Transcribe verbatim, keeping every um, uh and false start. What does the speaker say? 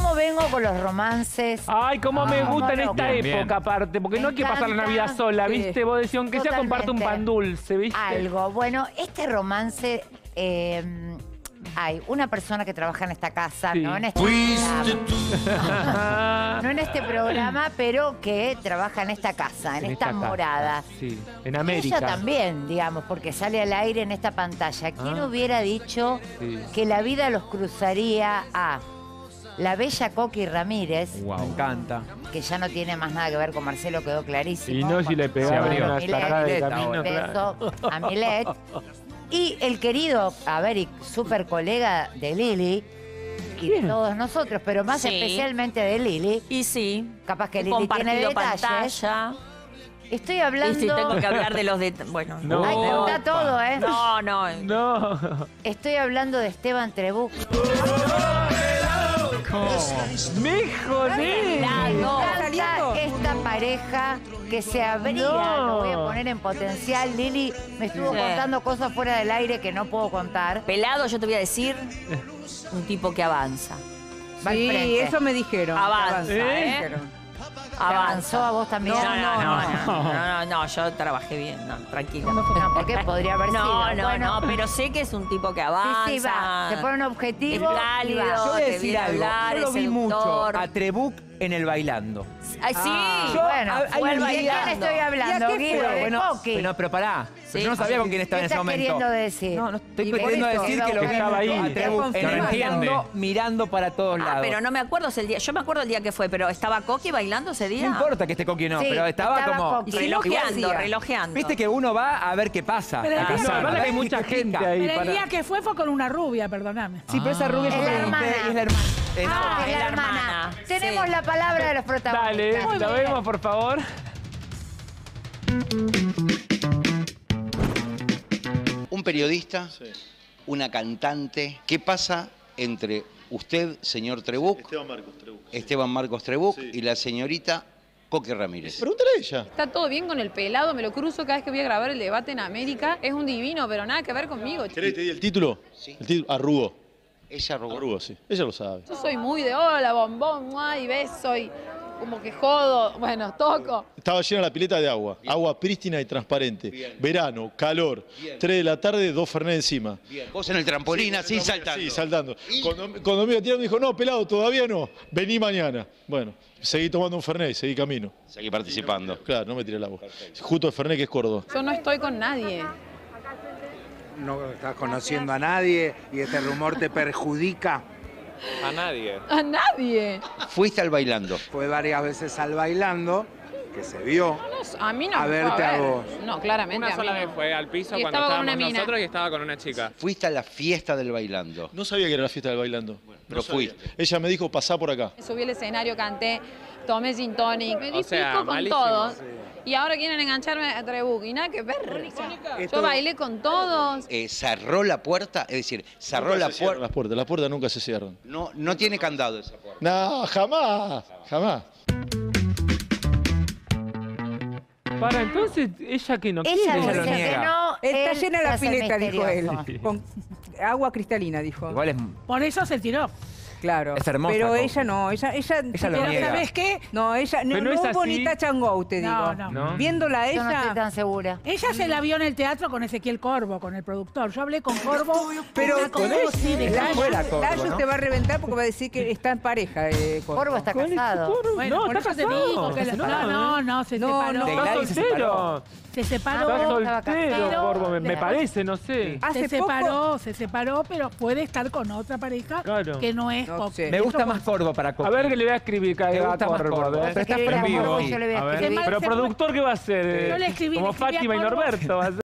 ¿Cómo vengo con los romances? Ay, cómo me Ah, gusta en no, esta bien. época, aparte. Porque Me no hay que pasar la encanta. Navidad sola, Sí. ¿viste? Vos decís, aunque sea comparte un pan dulce, ¿viste? Algo. Bueno, este romance... eh, hay una persona que trabaja en esta casa, Sí. no en este programa. No en este programa, pero que trabaja en esta casa, en, En esta, esta casa, morada. Sí, en Y América. ella también, digamos, porque sale al aire en esta pantalla. ¿Quién Ah. hubiera dicho Sí. que la vida los cruzaría a la bella Coqui Ramírez, Wow. Me encanta. que ya no tiene más nada que ver con Marcelo, quedó clarísimo? Y no si le Se pegaban abrió. una Milet, sacada de Milet camino, ahora. claro. Beso a Milet. Y el querido, a ver, y súper colega de Lili, y de todos nosotros, pero más Sí. especialmente de Lili, Y sí. capaz que He Lili tiene compartido detalles. pantalla. Estoy Y hablando... sí, tengo que hablar de los detalles. Bueno, No. Ay, Oh, contá todo, ¿eh? no, no. No. Estoy hablando de Esteban Trebuch. ¡Me jodés! Lado. Me encanta esta pareja que se abría, No. lo voy a poner en potencial. Lili me estuvo Sí. contando cosas fuera del aire que no puedo contar. Pelado, yo te voy a decir, un tipo que avanza. Va al Sí, frente. eso me dijeron. Avanza, ¿Eh? ¿eh? Dijeron. ¿Te avanzó a vos también? No, no, no, no, no, no, no, yo trabajé bien, no, tranquila. No, porque podría haber sido. No, no, Bueno, no, pero sé que es un tipo que avanza. Sí, sí, va. Se pone un objetivo. Es y cálido. va. Yo voy a te decir viene a algo. hablar, Yo lo es vi mucho seductor. a Trebuch en el bailando. Ay, sí. Yo- Bueno, hay fue un el día- ¿de quién estoy hablando? ¿Y a qué Guido, fue? de Bueno, Coqui. pero, pero pará. Sí. Yo no sabía con quién estaba ¿Qué en ese estás momento. queriendo decir? No, no estoy Y por queriendo eso, decir que lo vi estaba ahí. a Trebuch en el Confirmando. bailando, mirando para todos Ah, lados. pero no me acuerdo el día. Yo me acuerdo el día que fue, pero ¿estaba Coqui bailando ese día? No importa que esté Coqui o no, Sí, pero estaba, estaba como... Coqui. Y relojeando, Igual- relojeando. Viste que uno va a ver qué pasa. Pero el a día- cazar, Lo que pasa es que hay a ver mucha qué gente pica. ahí. Pero el para- día que fue fue con una rubia, perdóname. Sí, pero esa rubia Es yo la pregunté, hermana. es la hermana. Es- Ah, Es es la la hermana. hermana. Tenemos Sí. la palabra de los protagonistas. Dale, Muy lo bien. vemos, por favor. Un periodista, una cantante. ¿Qué pasa entre usted, señor Trebuch, Esteban Marcos, Trebuch. Esteban Marcos Trebuch, Sí. y la señorita Coqui Ramírez? Pregúntale a ella. Está todo bien con el pelado, me lo cruzo cada vez que voy a grabar el debate en América. Es un divino, pero nada que ver conmigo. ¿Querés que te diga el título? Sí. El título, Arrugo. Ella robó. Arrugo, sí. Ella lo sabe. Yo soy muy de hola, bombón, muay, beso y como que jodo. Bueno, toco. Estaba llena la pileta de agua. Agua prístina y transparente. Bien. Verano, calor. Bien. tres de la tarde, dos Fernet encima. Bien. Vos en el trampolín, así saltando. Sí, saltando. Y- Cuando, cuando me iba a tirar me dijo, no, pelado, todavía no. Vení mañana. Bueno, seguí tomando un Fernet, seguí camino. Seguí participando. Claro, no me tiré el agua. Justo el Fernet que es Córdoba. Yo no estoy con nadie. No estás conociendo a nadie y este rumor te perjudica. A nadie. Fuiste al bailando. Fue varias veces al bailando, que se vio. No, a mí no A me fue verte a ver. vos. No, claramente Una a mí sola no. vez fue al piso Y cuando estaba con estábamos una mina. nosotros y estaba con una chica. Fuiste a la fiesta del bailando. No sabía que era la fiesta del bailando. pero No sabía. fuiste. Ella me dijo, pasá por acá. Subí al escenario, canté, tomé gin tonic, me di O sea, pico con malísimo. todos. Y ahora quieren engancharme a Trebuch y nada que ver. O sea, Esto- yo bailé con todos. Eh, cerró la puerta, es decir, cerró Nunca la se cierran puerta. las puertas. Las puertas nunca se cierran. No, no tiene candado esa puerta. No, jamás. Jamás. Para, entonces, ¿ella que no Ella quiere? dice lo que niega. no. Está él llena se la hace pileta, dijo él. misterioso. Con agua cristalina, dijo. Igual es... Por eso se tiró. Claro. Es hermosa, Pero Coqui. ella no, ella, ella, Ella lo Pero niega. ¿sabes qué? no, ella no, Pero no es hubo así. ni touch and go, te digo. No, no. ¿No? Viéndola a Yo no estoy ella, tan segura. Ella se la vio en el teatro con Ezequiel Corvo, con el productor. Yo hablé con Corvo. pero está como sí, de ella calle. fuera Corvo, Tallos ¿no? te va a reventar porque va a decir que está en pareja. Eh, Corvo. Corvo está ¿Con este casado. Corvo? Bueno, no, por está eso te casado. digo que Está no, separado, no, ¿eh? no, se No, separó. no. De Está Gladys se soltero. Se separó. Está estaba soltero, casado. Corvo, me, me De- parece, no sé. Hace se poco- separó, se separó, pero puede estar con otra pareja Claro. que no es No Coqui. sé. Me gusta Eso más Corvo para Coqui. A ver que le voy a escribir que Me haga gusta más Corvo. Corvo. a ver. Pero está Escribir a en vivo. Corvo, yo le voy a A ver, escribir. pero Se- productor, ¿qué va a hacer? Yo le escribí, Como le escribí a Fátima y Corvo. Norberto va a ser.